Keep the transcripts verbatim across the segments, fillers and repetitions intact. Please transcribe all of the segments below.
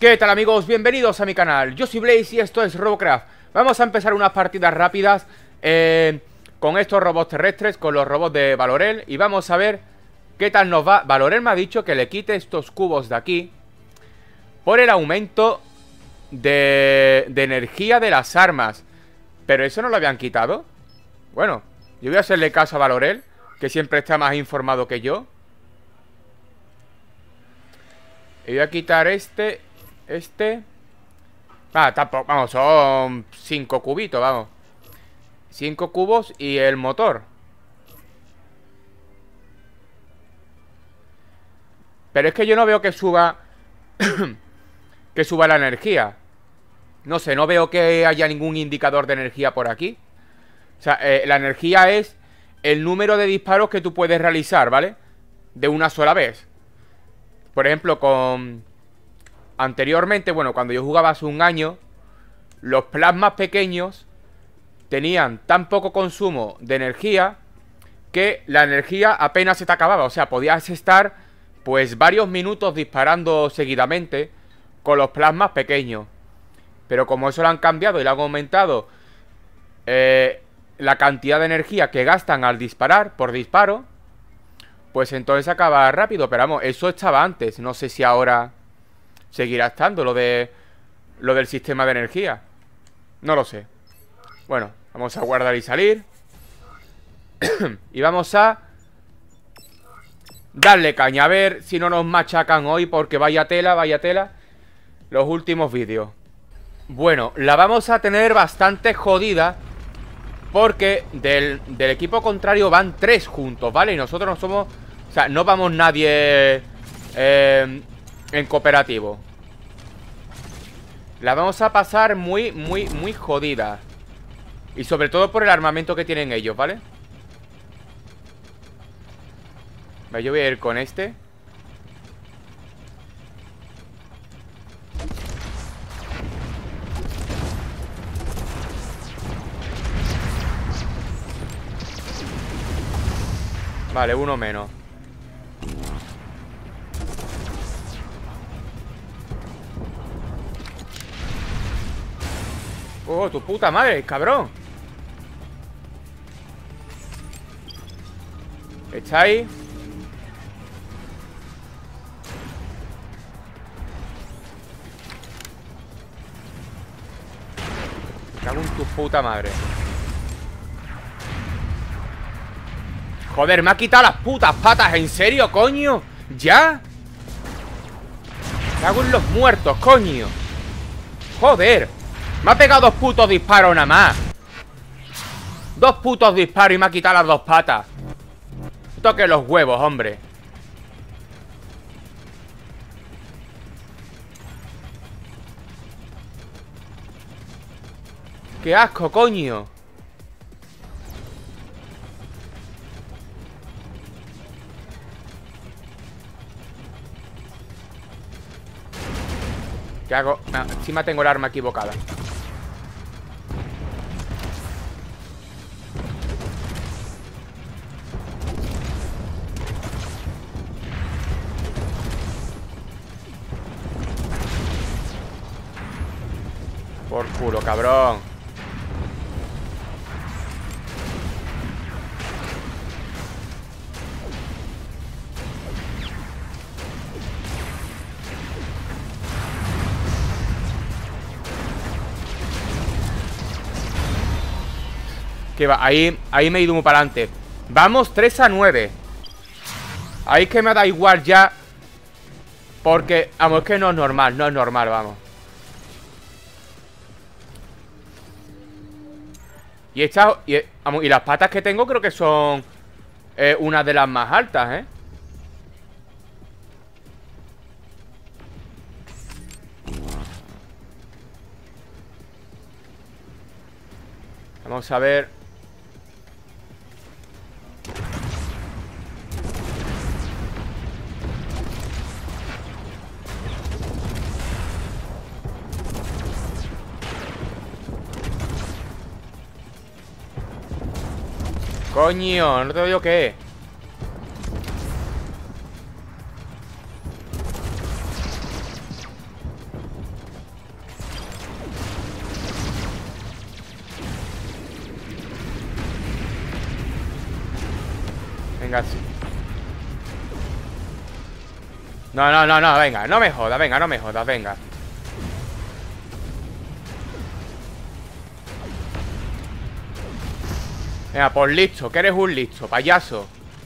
¿Qué tal, amigos? Bienvenidos a mi canal. Yo soy Blaze y esto es Robocraft. Vamos a empezar unas partidas rápidas eh, con estos robots terrestres, con los robots de Valorel. Y vamos a ver qué tal nos va. Valorel me ha dicho que le quite estos cubos de aquí por el aumento de, de energía de las armas. Pero eso no lo habían quitado. Bueno, yo voy a hacerle caso a Valorel, que siempre está más informado que yo. Y voy a quitar este... Este... Ah, tampoco, vamos, son cinco cubitos, vamos. Cinco cubos y el motor. Pero es que yo no veo que suba que suba la energía. No sé, no veo que haya ningún indicador de energía por aquí. O sea, eh, la energía es el número de disparos que tú puedes realizar, ¿vale? De una sola vez. Por ejemplo, con... Anteriormente, bueno, cuando yo jugaba hace un año, los plasmas pequeños tenían tan poco consumo de energía que la energía apenas se te acababa. O sea, podías estar pues varios minutos disparando seguidamente con los plasmas pequeños. Pero como eso lo han cambiado y lo han aumentado eh, la cantidad de energía que gastan al disparar por disparo, pues entonces acaba rápido. Pero vamos, eso estaba antes. No sé si ahora seguirá estando lo de lo del sistema de energía. No lo sé. Bueno, vamos a guardar y salir. Y vamos a darle caña. A ver si no nos machacan hoy, porque vaya tela, vaya tela los últimos vídeos. Bueno, la vamos a tener bastante jodida, porque del, del equipo contrario van tres juntos, ¿vale? Y nosotros no somos... O sea, no vamos nadie eh, en cooperativo. La vamos a pasar muy, muy, muy jodida. Y sobre todo por el armamento que tienen ellos, ¿vale? Vale, yo voy a ir con este. Vale, uno menos. Oh, tu puta madre, cabrón. Está ahí. Cago en tu puta madre. Joder, me ha quitado las putas patas. ¿En serio, coño? ¿Ya? Cago en los muertos, coño. Joder. Me ha pegado dos putos disparos nada más. Dos putos disparos y me ha quitado las dos patas. Toque los huevos, hombre. ¡Qué asco, coño! ¿Qué hago? Ah, encima tengo el arma equivocada. Por culo, cabrón. Que va, ahí, ahí me he ido muy para adelante. Vamos tres a nueve. Ahí es que me da igual ya. Porque, vamos, es que no es normal. No es normal, vamos. Y estas, y, vamos, y las patas que tengo creo que son eh, una de las más altas, ¿eh? Vamos a ver. Coño, no te digo qué. Venga, sí. No, no, no, no, venga, no me jodas, venga, no me jodas, venga. Venga, pues listo, que eres un listo, payaso.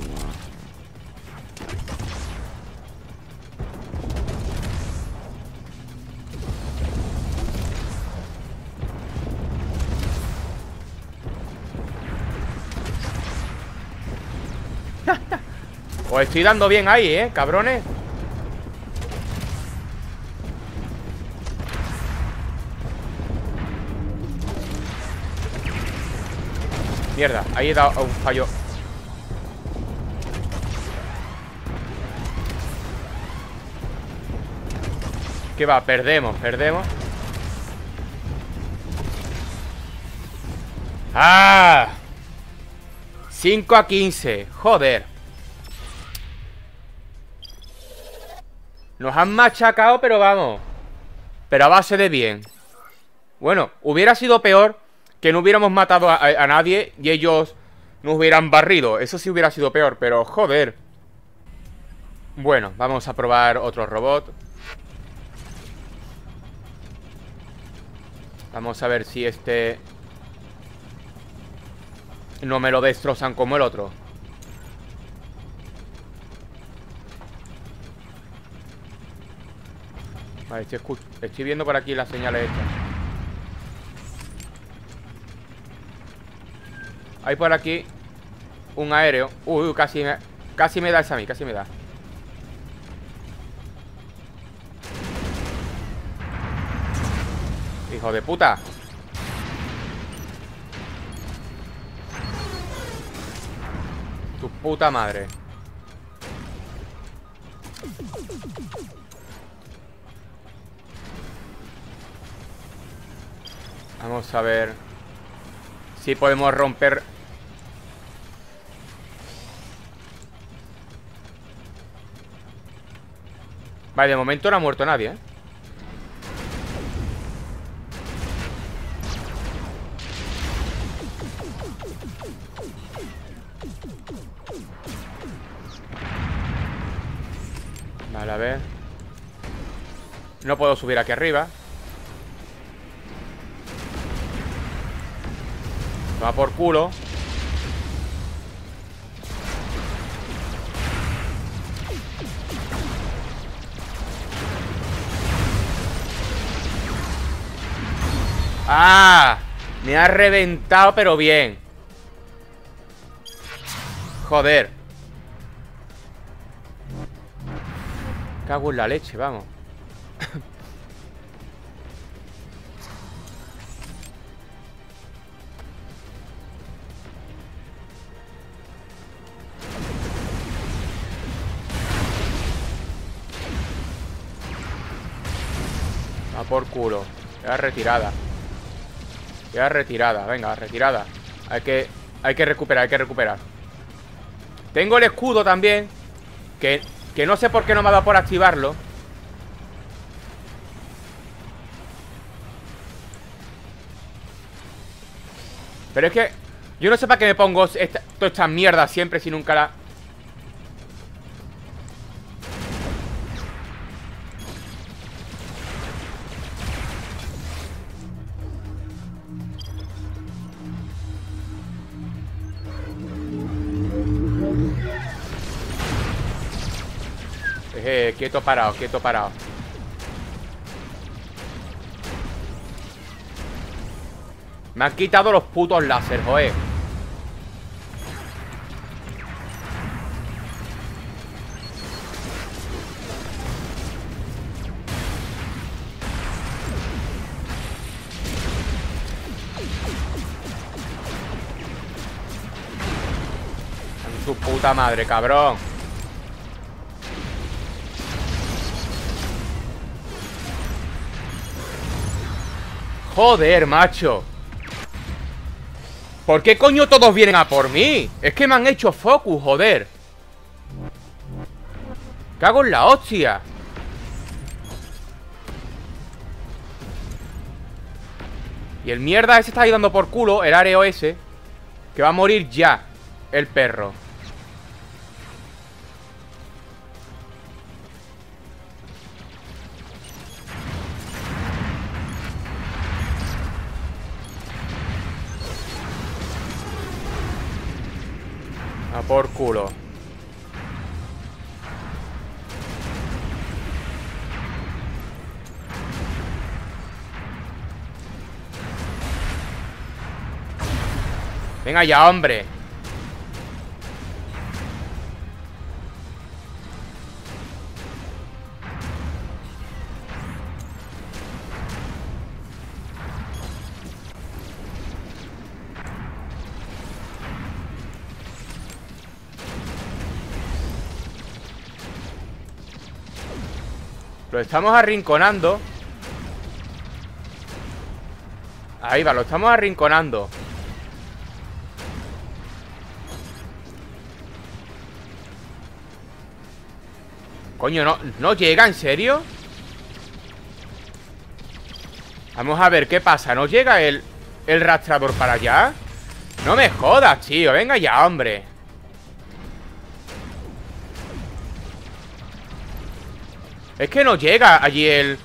Os estoy dando bien ahí, ¿eh, cabrones? Mierda, ahí he dado un fallo. ¿Qué va? Perdemos, perdemos. ¡Ah! cinco a quince, joder. Nos han machacado, pero vamos. Pero a base de bien. Bueno, hubiera sido peor que no hubiéramos matado a, a, a nadie y ellos nos hubieran barrido. Eso sí hubiera sido peor, pero joder. Bueno, vamos a probar otro robot. Vamos a ver si este no me lo destrozan como el otro. Vale, estoy, estoy viendo por aquí las señales estas. Hay por aquí un aéreo. Uy, uy, casi me, casi me da esa a mí, casi me da. Hijo de puta. Tu puta madre. Vamos a ver si podemos romper. Vale, de momento no ha muerto nadie, ¿eh? Vale, a ver. No puedo subir aquí arriba. Va por culo. ¡Ah! Me ha reventado, pero bien. Joder. Cago en la leche, vamos. Va por culo. Queda retirada. Queda retirada, venga, retirada. Hay que, hay que recuperar, hay que recuperar. Tengo el escudo también. Que, que no sé por qué no me ha dado por activarlo. Pero es que yo no sé para qué me pongo esta, todas estas mierdas siempre si nunca la... Eh, quieto parado, quieto parado. Me han quitado los putos láser, joder. En su puta madre, cabrón. Joder, macho. ¿Por qué coño todos vienen a por mí? Es que me han hecho focus, joder. Cago en la hostia. Y el mierda ese está ahí dando por culo. El areo ese. Que va a morir ya. El perro. A por culo. Venga ya, hombre. Lo estamos arrinconando. Ahí va, lo estamos arrinconando. Coño, no, no llega, ¿en serio? Vamos a ver qué pasa. ¿No llega el, el rastrador para allá? No me jodas, tío. Venga ya, hombre. Es que no llega allí el...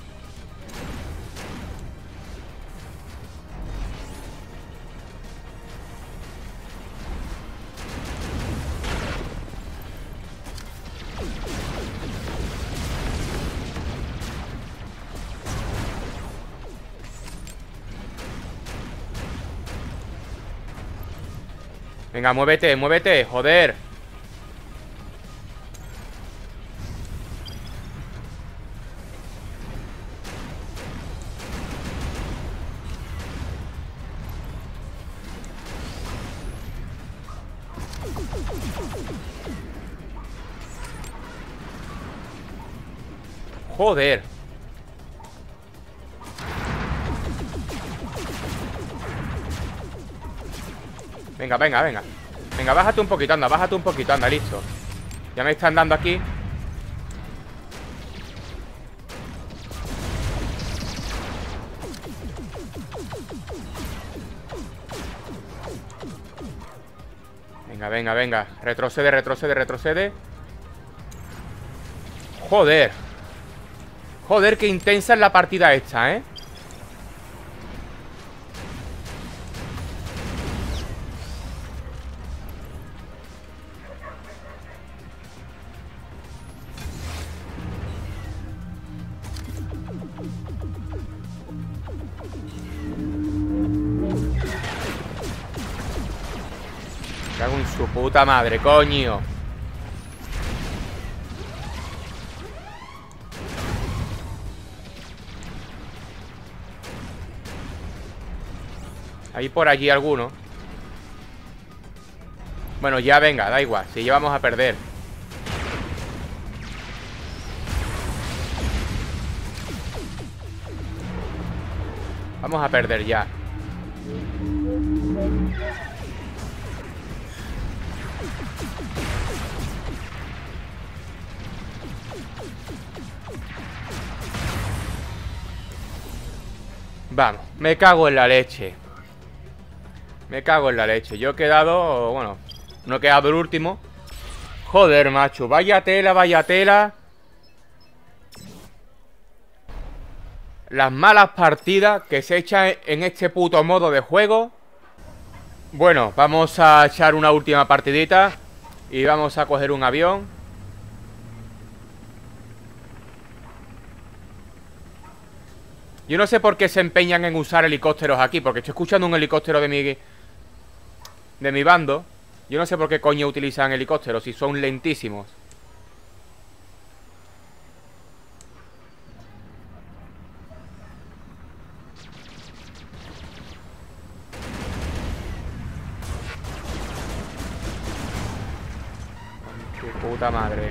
Venga, muévete, muévete, joder. Joder. Venga, venga, venga. Venga, bájate un poquito, anda, bájate un poquito, anda, listo. Ya me están dando aquí. Venga, venga, venga. Retrocede, retrocede, retrocede. Joder. Joder, qué intensa es la partida esta, ¿eh? Me cago en su puta madre, coño. Hay por allí alguno. Bueno, ya venga, da igual. Si ya vamos a perder. Vamos a perder ya. Vamos, me cago en la leche. Me cago en la leche. Yo he quedado, bueno, no he quedado el último. Joder, macho, vaya tela, vaya tela. Las malas partidas que se echan en este puto modo de juego. Bueno, vamos a echar una última partidita y vamos a coger un avión. Yo no sé por qué se empeñan en usar helicópteros aquí, porque estoy escuchando un helicóptero de mi... de mi bando. Yo no sé por qué coño utilizan helicópteros si son lentísimos. ¡Qué puta madre!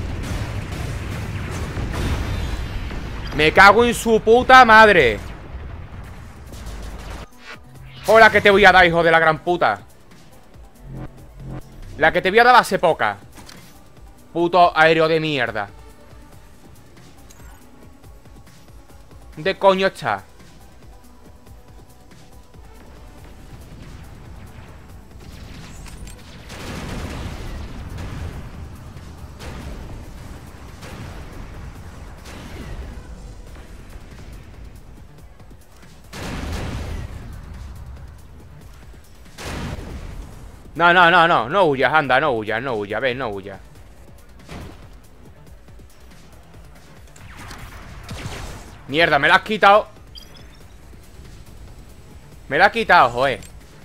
¡Me cago en su puta madre! ¡Hola, que te voy a dar, hijo de la gran puta! La que te voy a dar va a ser poca. Puto aéreo de mierda. ¿Dónde coño está? No, no, no, no, no huyas, anda, no huyas, no huyas, ven, no huyas. Mierda, me la has quitado. Me la has quitado, joder.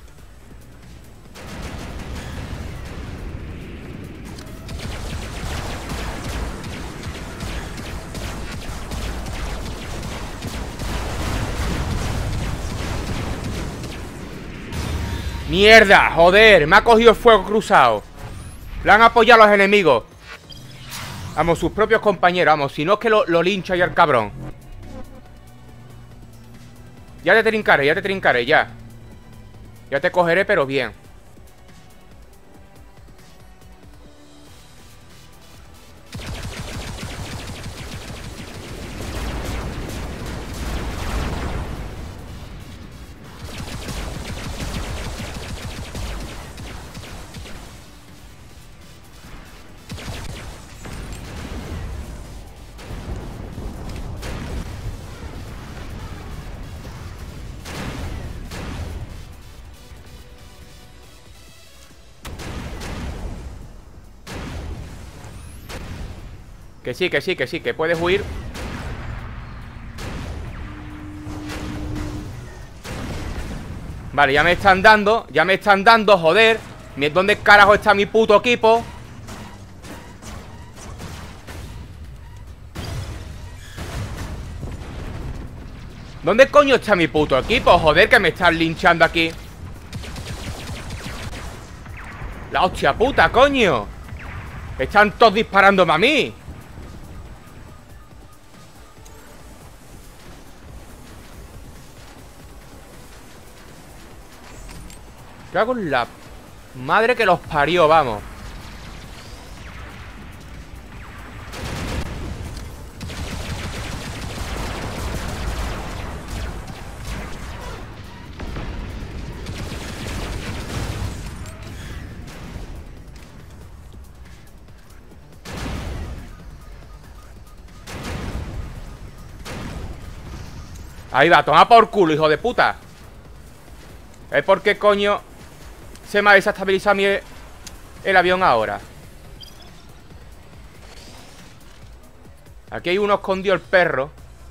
Mierda, joder, me ha cogido el fuego cruzado. Le han apoyado a los enemigos. Vamos, sus propios compañeros, vamos, si no es que lo, lo lincha ya el cabrón. Ya te trincaré, ya te trincaré, ya. Ya te cogeré, pero bien. Que sí, que sí, que sí, que puedes huir. Vale, ya me están dando. Ya me están dando, joder. ¿Dónde carajo está mi puto equipo? ¿Dónde coño está mi puto equipo? Joder, que me están linchando aquí. La hostia puta, coño. Están todos disparándome a mí. ¿Qué hago en la madre que los parió, vamos? Ahí va, toma por culo, hijo de puta. ¿Es por qué coño se me ha desestabilizado mi el, el avión ahora? Aquí hay uno escondido, el perro.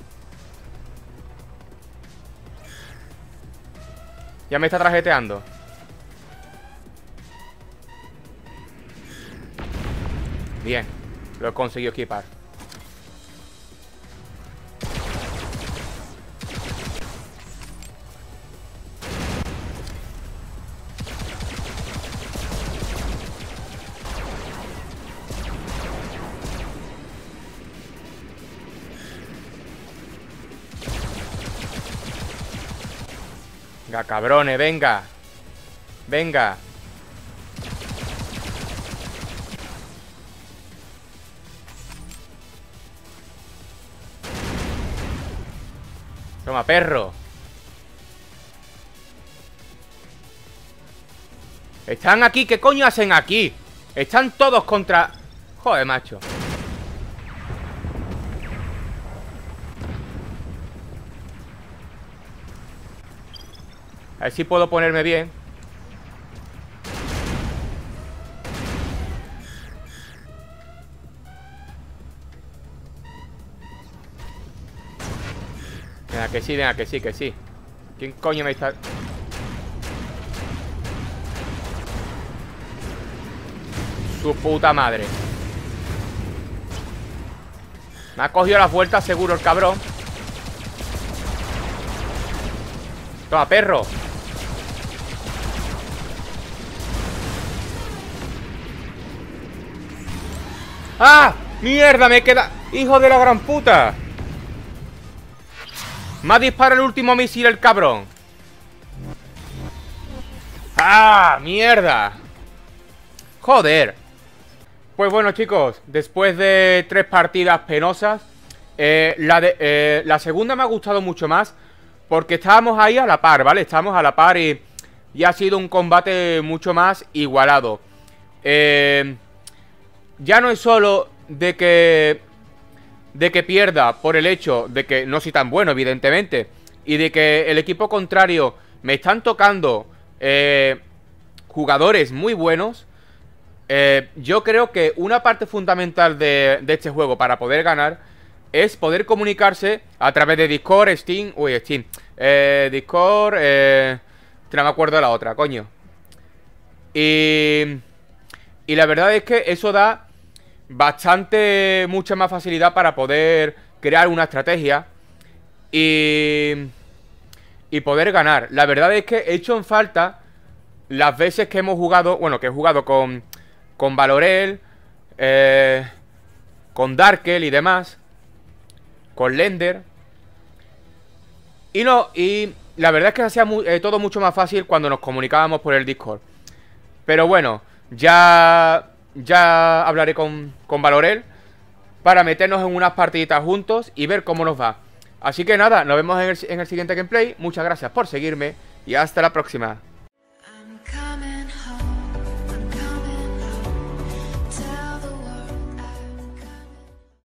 Ya me está trajeteando. Bien, lo he conseguido equipar. Venga, cabrones, venga. Venga. Toma, perro. Están aquí, ¿qué coño hacen aquí? Están todos contra... Joder, macho. A ver si puedo ponerme bien. Venga, que sí, venga, que sí, que sí. ¿Quién coño me está...? Su puta madre. Me ha cogido las vueltas seguro el cabrón. Toma, perro. ¡Ah! ¡Mierda! Me queda... ¡Hijo de la gran puta! Me ha disparado el último misil el cabrón. ¡Ah! ¡Mierda! Joder. Pues bueno, chicos, después de tres partidas penosas, eh, la, de, eh, la segunda me ha gustado mucho más, porque estábamos ahí a la par, ¿vale? Estábamos a la par y, y ha sido un combate mucho más igualado. Eh, ya no es solo de que de que pierda por el hecho de que no soy tan bueno, evidentemente, y de que el equipo contrario me están tocando eh, jugadores muy buenos. eh, Yo creo que una parte fundamental de, de este juego para poder ganar es poder comunicarse a través de Discord, Steam... Uy, Steam eh, Discord... Eh, no me acuerdo de la otra, coño. Y... Y la verdad es que eso da bastante, mucha más facilidad para poder crear una estrategia y, y poder ganar. La verdad es que he hecho en falta las veces que hemos jugado, bueno, que he jugado con, con Valorel, eh, con Darkel y demás, con Lender. Y no, y la verdad es que hacía mu eh, todo mucho más fácil cuando nos comunicábamos por el Discord. Pero bueno, ya, ya hablaré con, con Valorel para meternos en unas partiditas juntos y ver cómo nos va. Así que nada, nos vemos en el, en el siguiente gameplay. Muchas gracias por seguirme y hasta la próxima.